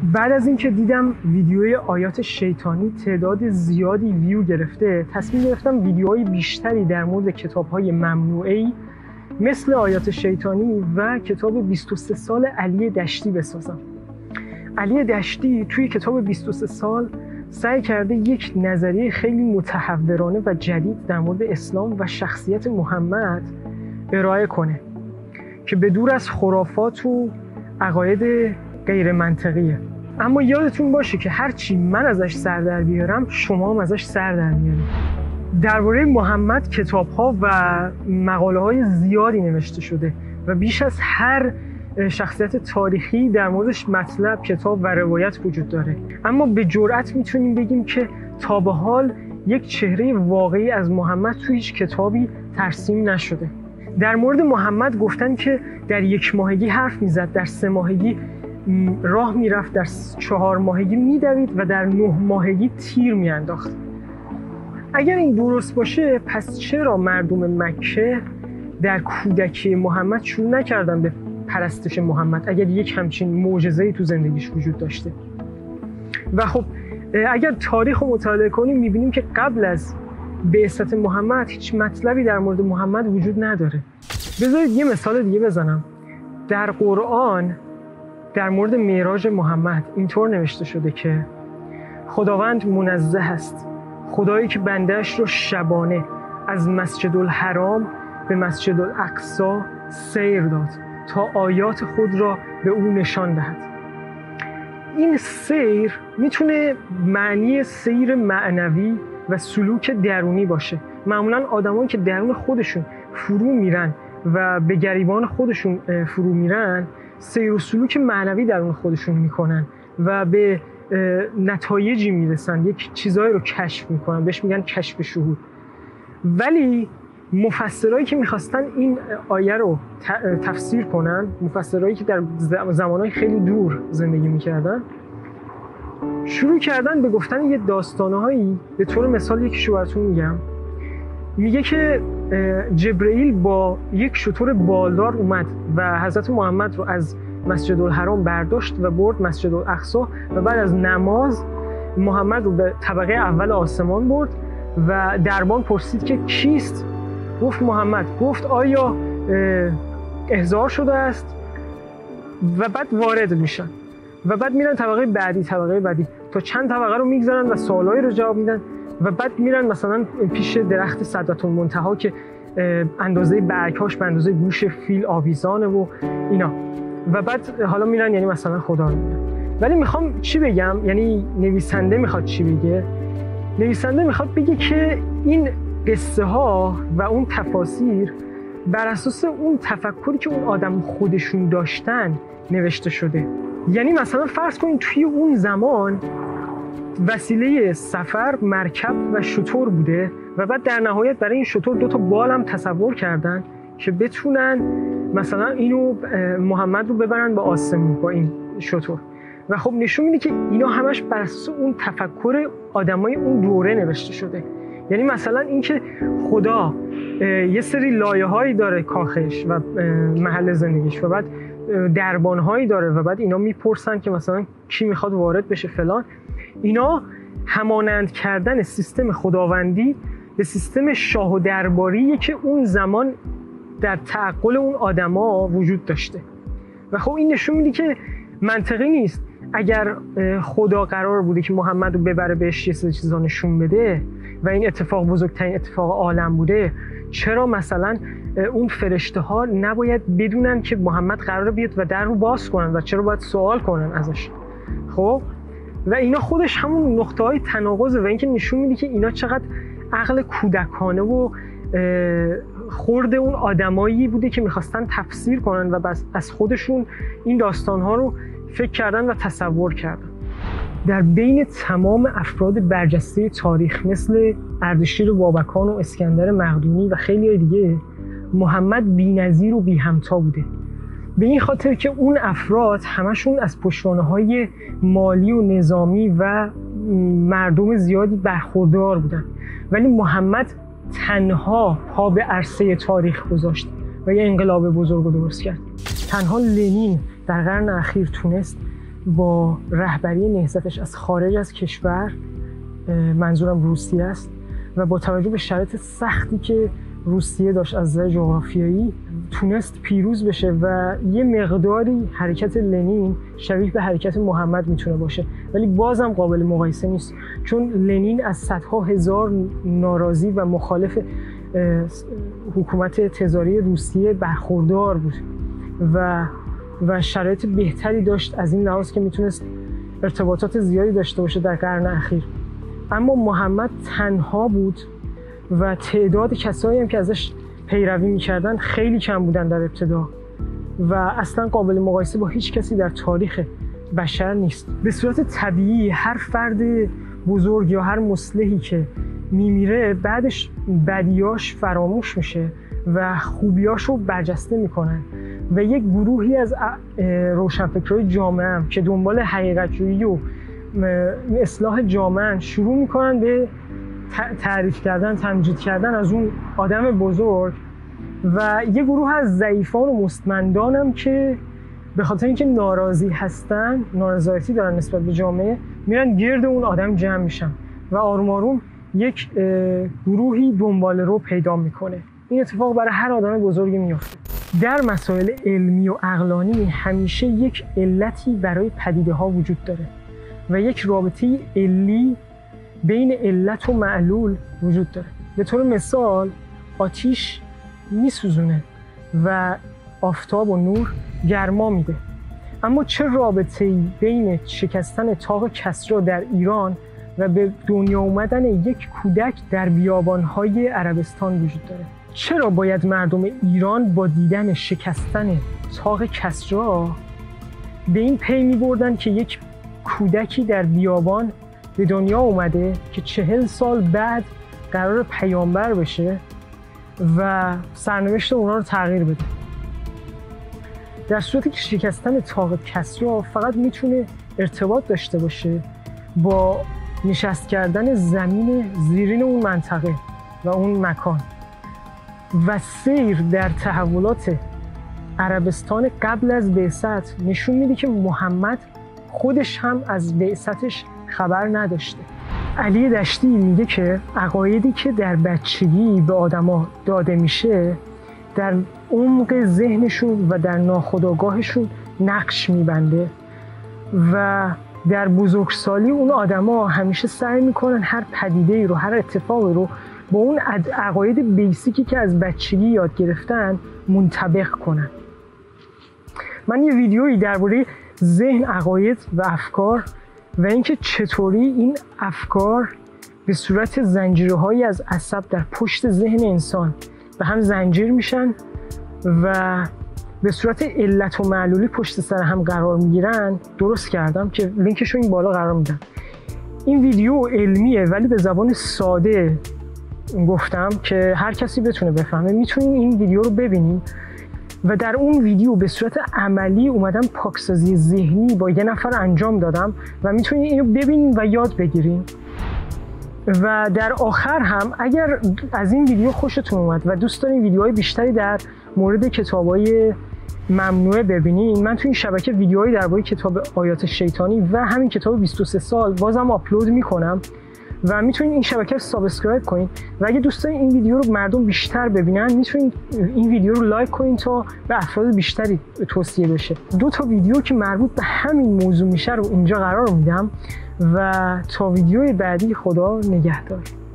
بعد از اینکه دیدم ویدیوی آیات شیطانی تعداد زیادی ویو گرفته، تصمیم گرفتم ویدیوهای بیشتری در مورد کتاب‌های ممنوعه‌ای مثل آیات شیطانی و کتاب 23 سال علی دشتی بسازم. علی دشتی توی کتاب 23 سال سعی کرده یک نظریه خیلی متحورانه و جدید در مورد اسلام و شخصیت محمد ارائه کنه که به دور از خرافات و عقاید غیر منطقیه. اما یادتون باشه که هرچی من ازش سر در بیارم شما هم ازش سر در میارید. درباره محمد کتاب‌ها و مقاله‌های زیادی نوشته شده و بیش از هر شخصیت تاریخی در موردش مطلب، کتاب و روایت وجود داره. اما به جرئت میتونیم بگیم که تا به حال یک چهره واقعی از محمد توی هیچ کتابی ترسیم نشده. در مورد محمد گفتن که در 1 ماهگی حرف میزد، در 3 ماهگی راه میرفت، در 4 ماهگی میدوید و در 9 ماهگی تیر میانداخت. اگر این درست باشه پس چرا مردم مکه در کودکی محمد شروع نکردن به پرستش محمد اگر یک همچین معجزه‌ای تو زندگیش وجود داشته؟ و خب اگر تاریخ رو مطالعه کنیم میبینیم که قبل از بعثت محمد هیچ مطلبی در مورد محمد وجود نداره. بذارید یه مثال دیگه بزنم. در قرآن در مورد معراج محمد اینطور نوشته شده که خداوند منزه است، خدایی که بنده‌اش رو شبانه از مسجد الحرام به مسجد الاقصی سیر داد تا آیات خود را به او نشان دهد. این سیر میتونه معنی سیر معنوی و سلوک درونی باشه. معمولا آدمایی که درون خودشون فرو میرن و به گریبان خودشون فرو میرن سیر و سلوک معنوی درون خودشون میکنن و به نتایجی میرسن، یک چیزایی رو کشف میکنن، بهش میگن کشف شهود. ولی مفسرایی که میخواستن این آیه رو تفسیر کنن، مفسرایی که در زمانهای خیلی دور زندگی میکردن، شروع کردن به گفتن یه داستانهایی. به طور مثال یکیشو براتون میگم. میگه که جبرئیل با یک شتر بالدار اومد و حضرت محمد رو از مسجد الحرام برداشت و برد مسجد الاقصی و بعد از نماز محمد رو به طبقه اول آسمان برد و دربان پرسید که کیست؟ گفت محمد. گفت آیا احضار شده است؟ و بعد وارد میشن و بعد میرن طبقه بعدی تا چند طبقه رو میگذارن و سوالایی رو جواب میدن و بعد میرن مثلا پیش درخت سدرةالمنتهی که اندازه برگ‌هاش به اندازه گوش فیل آویزانه و اینا و بعد حالا میرن یعنی مثلا خدا رو میبینن. ولی میخوام چی بگم، یعنی نویسنده میخواد چی بگه؟ نویسنده میخواد بگه که این قصه ها و اون تفاسیر بر اساس اون تفکری که اون آدم خودشون داشتن نوشته شده. یعنی مثلا فرض کنید توی اون زمان وسیله سفر مرکب و شتر بوده و بعد در نهایت برای این شتر 2 تا بال هم تصور کردن که بتونن مثلا اینو محمد رو ببرن به آسمون با این شتر. و خب نشون میده که اینا همش بر اساس اون تفکر آدمای اون دوره نوشته شده. یعنی مثلا اینکه خدا یه سری لایه‌هایی داره کاخش و محل زندگیش و بعد دربان‌هایی داره و بعد اینا میپرسن که مثلا کی میخواد وارد بشه فلان، اینا همانند کردن سیستم خداوندی به سیستم شاه و درباریه که اون زمان در تعقل اون آدما وجود داشته. و خب این نشون میده که منطقی نیست اگر خدا قرار بوده که محمد رو ببره بهش یه سری چیزا نشون بده و این اتفاق بزرگترین اتفاق عالم بوده، چرا مثلا اون فرشته ها نباید بدونن که محمد قراره بیاد و در رو باز کنن و چرا باید سوال کنن ازش؟ خب و اینا خودش همون نقطه های تناقضه و اینکه نشون میده که اینا چقدر عقل کودکانه و خورد اون آدمایی بوده که میخواستن تفسیر کنن و بس از خودشون این داستانها رو فکر کردن و تصور کردن. در بین تمام افراد برجسته تاریخ مثل اردشیر بابکان و اسکندر مقدونی و خیلی دیگه محمد بی‌نظیر و بی‌همتا بوده. به این خاطر که اون افراد همشون از پشتوانه‌های مالی و نظامی و مردم زیادی برخوردار بودن، ولی محمد تنها پا به عرصه تاریخ گذاشت و یه انقلاب بزرگ رو درست کرد. تنها لنین در قرن اخیر تونست با رهبری نهضتش از خارج از کشور، منظورم روسیه است، و با توجه به شرایط سختی که روسیه داشت از نظر جغرافیایی تونست پیروز بشه و یه مقداری حرکت لنین شبیه به حرکت محمد میتونه باشه، ولی بازم قابل مقایسه نیست، چون لنین از صدها هزار ناراضی و مخالف حکومت تزاری روسیه برخوردار بود و شرایط بهتری داشت از این لحاظ که میتونست ارتباطات زیادی داشته باشه در قرن اخیر. اما محمد تنها بود و تعداد کسایی هم که ازش پیروی میکردن خیلی کم بودن در ابتدا و اصلا قابل مقایسه با هیچ کسی در تاریخ بشر نیست. به صورت طبیعی هر فرد بزرگ یا هر مصلحی که میمیره بعدش بدیاش فراموش میشه و خوبیاشو برجسته میکنن و یک گروهی از روشنفکرای جامعه هم که دنبال حقیقت جویی و اصلاح جامعه شروع میکنن به تعریف کردن، تمجید کردن از اون آدم بزرگ، و یه گروه از ضعیفان و مستمندان هم که به خاطر اینکه ناراضی هستن، نارضایتی دارن نسبت به جامعه، میرن گرد اون آدم جمع میشن و آروم آروم یک گروهی دنبال رو پیدا میکنه. این اتفاق برای هر آدم بزرگی میفته. در مسائل علمی و عقلانی همیشه یک علتی برای پدیده ها وجود داره و یک رابطه علی بین علت و معلول وجود داره. به طور مثال آتیش میسوزونه و آفتاب و نور گرما میده، اما چه رابطه‌ای بین شکستن طاق کسری در ایران و به دنیا اومدن یک کودک در بیابان‌های عربستان وجود داره؟ چرا باید مردم ایران با دیدن شکستن طاق کسری به این پی می‌بردن که یک کودکی در بیابان به دنیا اومده که 40 سال بعد قرار پیامبر بشه و سرنوشت اونا رو تغییر بده؟ در صورتی که شکستن طاق کسری فقط میتونه ارتباط داشته باشه با نشست کردن زمین زیرین اون منطقه و اون مکان و سیر در تحولات عربستان قبل از بعثت نشون میده که محمد خودش هم از بعثتش خبر نداشته. علی دشتی میگه که عقایدی که در بچگی به آدما داده میشه در عمق ذهنشون و در ناخودآگاهشون نقش میبنده و در بزرگسالی اون آدما همیشه سعی میکنن هر پدیده‌ای رو، هر اتفاقی رو با اون عقاید بیسیکی که از بچگی یاد گرفتن منطبق کنن. من یه ویدیویی درباره ذهن، عقاید و افکار و اینکه چطوری این افکار به صورت زنجیرهایی از عصب در پشت ذهن انسان به هم زنجیر میشن و به صورت علت و معلولی پشت سر هم قرار میگیرن درست کردم که لینکش رو این بالا قرار میدم. این ویدیو علمیه ولی به زبان ساده گفتم که هر کسی بتونه بفهمه. میتونین این ویدیو رو ببینین و در اون ویدیو به صورت عملی اومدم پاکسازی ذهنی با یه نفر انجام دادم و میتونین اینو ببینین و یاد بگیرین. و در آخر هم اگر از این ویدیو خوشتون اومد و دوست دارین ویدیوهای بیشتری در مورد کتابای ممنوعه ببینین، من تو این شبکه ویدیوهایی درباره کتاب آیات شیطانی و همین کتاب 23 سال بازم آپلود میکنم و میتونین این شبکه رو سابسکرایب کنین و اگه دوست دارین این ویدیو رو مردم بیشتر ببینن میتونین این ویدیو رو لایک کنین تا به افراد بیشتری توصیه بشه. 2 تا ویدیو که مربوط به همین موضوع میشه رو اینجا قرار میدم و تا ویدیوی بعدی خدا نگهدار.